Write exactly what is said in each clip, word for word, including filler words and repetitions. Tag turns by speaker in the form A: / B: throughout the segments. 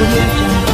A: audio jungle.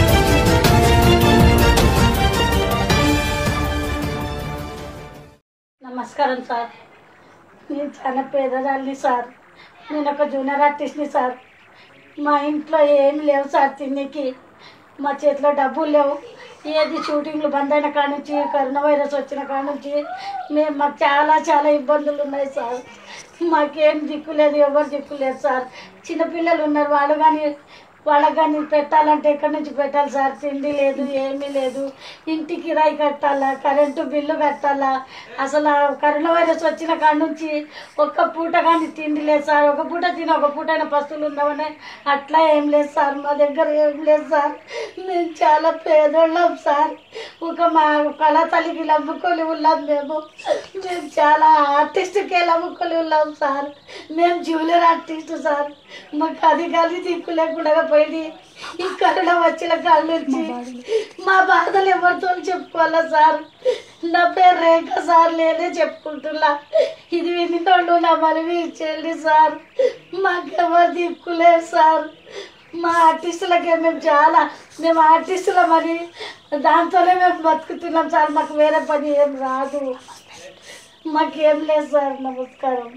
B: నమస్కారం sir. నేను చాలా పేదదాన్ని సార్. నేను ఒక జూనియర్ ఆర్టిస్ట్ని సార్. మా ఇంట్లో ఏమి లేవు సార్ తిన్నీకి. మా చేతిలో డబ్బులు లేవు. ఏది షూటింగ్లు బంద్ అయిన కాడ నుంచి, కరోనా వైరస్ వచ్చిన కాడ నుంచి మేము మాకు చాలా చాలా ఇబ్బందులు ఉన్నాయి సార్. మాకేం దిక్కు లేదు, ఎవరు దిక్కు లేదు సార్. చిన్నపిల్లలు ఉన్నారు, వాళ్ళు కానీ వాళ్ళకి కానీ పెట్టాలంటే ఎక్కడి నుంచి పెట్టాలి సార్? తిండి లేదు, ఏమీ లేదు. ఇంటి కిరాయి కట్టాలా, కరెంటు బిల్లు కట్టాలా. అసలు కరోనా వైరస్ వచ్చిన కాడ నుంచి ఒక్క పూట కానీ తిండి లేదు సార్. ఒక పూట తిని ఒక పూట అయినా పస్తులు ఉన్నామని అట్లా ఏం లేదు సార్. మా దగ్గర ఏం లేదు సార్. మేము చాలా పేదోళ్ళం సార్. ఒక మా కళా తల్లికి నమ్ముకొని ఉన్నాం మేము. మేము చాలా ఆర్టిస్ట్కి నమ్ముకొని ఉన్నాం సార్. మేము జూనియర్ ఆర్టిస్ట్ సార్. మాకు అది కానీ దిక్కు లేకుండా పోయింది. ఈ కరోనా వచ్చిన కాళ్ళ నుంచి మా బాధలు ఎవరితో చెప్పుకోవాలా సార్? నా పేరు రేఖ సార్, నేనే చెప్పుకుంటున్నా. ఇది వినితోళ్ళు నా మనవి ఇచ్చేయండి సార్. మాకెవరు దిక్కులేదు సార్. మా ఆర్టిస్టులకే మేము చాలా మేము ఆర్టిస్టులమని దాంతోనే మేము బతుకుతున్నాం సార్. మాకు వేరే పని ఏం రాదు. మాకేం లేదు సార్. నమస్కారం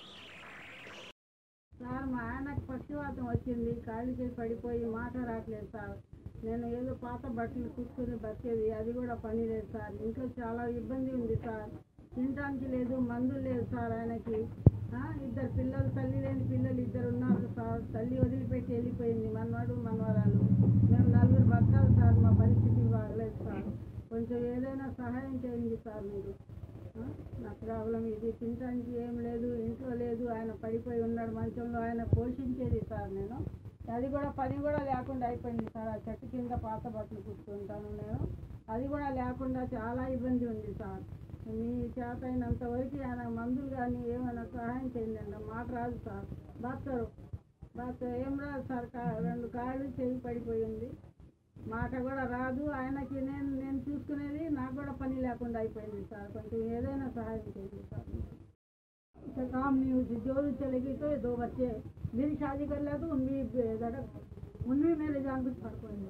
C: సార్. మా ఆయనకు పక్షవాతం వచ్చింది, కాళ్ళు చేసి పడిపోయి మాట రావట్లేదు సార్. నేను ఏదో పాత బట్టలు కూర్చొని బతికేది, అది కూడా పని లేదు సార్. ఇంట్లో చాలా ఇబ్బంది ఉంది సార్. తినడానికి లేదు, మందులు లేదు సార్. ఆయనకి ఇద్దరు పిల్లలు, తల్లి లేని పిల్లలు ఇద్దరు ఉన్నారు సార్. తల్లి వదిలిపెట్టి వెళ్ళిపోయింది, మనవాడు మనవరాలు. మేము నలుగురు బతకాలి సార్. మా పరిస్థితి బాగలేదు సార్. కొంచెం ఏదైనా సహాయం చేయండి సార్ మీరు. నా ప్రాబ్లం ఇది. తినడానికి ఏం లేదు, ఇంట్లో లేదు. ఆయన పడిపోయి ఉన్నాడు మంచంలో. ఆయన పోషించేది సార్ నేను. అది కూడా పని కూడా లేకుండా అయిపోయింది సార్. ఆ చెట్టు కింద పాత బట్టలు కూర్చుంటాను నేను. అది కూడా లేకుండా చాలా ఇబ్బంది ఉంది సార్. మీ చేత అయినంత వరకు ఆయన మందులు కానీ ఏమైనా సహాయం చేయండి అండి. మాట రాదు సార్. బాత్తారు బాత్తారు ఏం రాదు సార్. కా రెండు కాళ్ళు చెవి పడిపోయింది, మాట కూడా రాదు. ఆయనకి నేను నేను చూసుకునేది, నాకు కూడా పని లేకుండా అయిపోయింది సార్. కొంచెం ఏదైనా సహాయం చేయండి సార్. काम नहीं हुई, जो चले गई तो ये दो बच्चे मेरी शादी कर लिया तो उनमें उनमें मेरे जान कुछ फर्क पड़ेगा।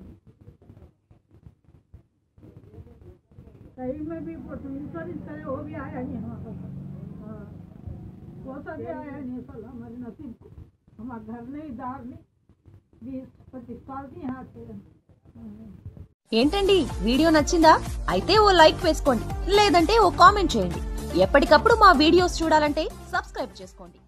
C: कहीं में भी इंश्योरेंस करे वो भी आया नहीं हमारे पास। हाँ वो सब भी आया नहीं साल हमारे नसीब को। हमारा घर नहीं, दार नहीं, बीस पच्चीस साल की यहाँ से।
D: ఏంటండి వీడియో నచ్చిందా? అయితే ఓ లైక్ వేసుకోండి, లేదంటే ఓ కామెంట్ చేయండి. ఎప్పటికప్పుడు మా వీడియోస్ చూడాలంటే సబ్స్క్రైబ్ చేసుకోండి.